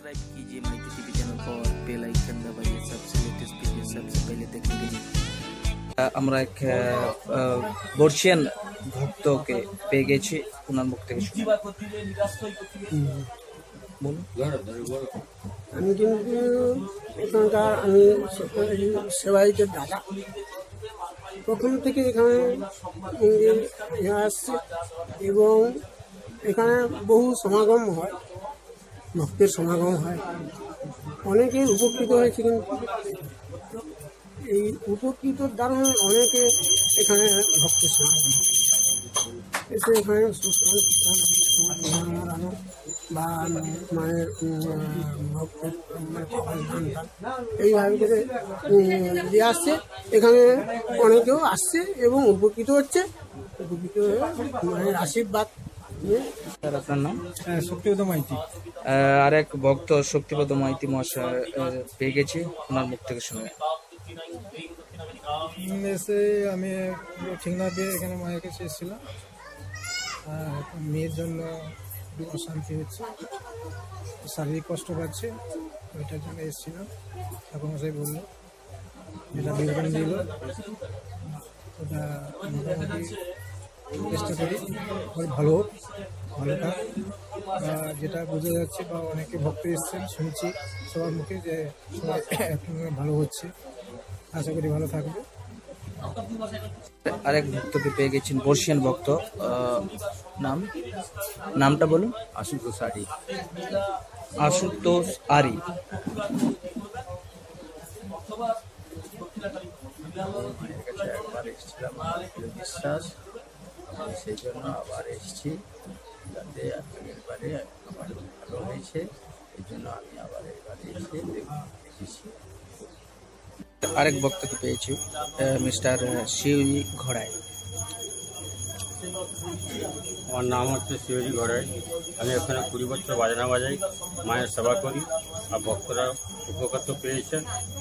Subscribe कीजिए माइती TV channel को और बेल आइकन दबाइए सबसे लेटेस्ट वीडियो सबसे पहले देखने के लिए। আমরা এক বর্ষিয়ান ভক্তকে পেয়ে গেছি, ওনার মুখ থেকে শুনি। আমি কিন্তু এখানকার সেবাইতের দাদা, প্রথম থেকে এখানে আসছে এবং এখানে বহু সমাগম হয়, ভক্তের সমাগম হয়, অনেকে উপকৃত হয়েছে। কিন্তু এই উপকৃতর দ্বারা অনেকে এখানে ভক্তের সমাগম এসে এখানে বা মায়ের ভক্তের এইভাবে করে দিয়ে আসছে। এখানে অনেকেও আসছে এবং উপকৃত হচ্ছে, উপকৃত হয়ে মায়ের আশীর্বাদ নিয়ে। আপনার নাম? শক্তিপদ মাইতি। আর এক ভক্ত শক্তিপদ মাইতি মহাশয় পেয়ে গেছি, ওনার মুখ থেকে শুনে। এসে আমি ঠিক না পেয়ে এখানে মায়ের কাছে এসেছিলাম, মেয়ের জন্য অশান্তি হচ্ছে, শারীরিক কষ্ট পাচ্ছে, ওইটার জন্য এসেছিলাম। ঠাকুর মশাই বললো যেটা বিবরণ দিল ওটা মোটামুটি চেষ্টা করি ভালো হোক, ভালো থাক। যেটা বোঝা যাচ্ছে বা অনেকে ভক্ত এসছেন শুনছি সবার মুখে যে সবাই ভালো হচ্ছে, আশা করি ভালো থাকবে। আরেক ভক্তকে পেয়ে গেছেন, বর্ষিয়ান ভক্ত, নামটা বলুন। আশুতোষ আরি। আশুতোষ আরি। মায়ের কাছে একবার এসেছিলাম, বিশ্বাস সেই জন্য আবার এসেছি, যাতে এবারে আমার ভালো হয়েছে, এই জন্য আমি আবার এবারে এসে দেখেছি। আরেক ভক্তকে পেয়েছি, মিস্টার শিউরি ঘড়াই। আমার নাম হচ্ছে শিউরি ঘড়াই। আমি এখানে 20 বছর বাজনা বাজাই, মায়ের সেবা করি, আর ভক্তরা উপকার পেয়েছেন।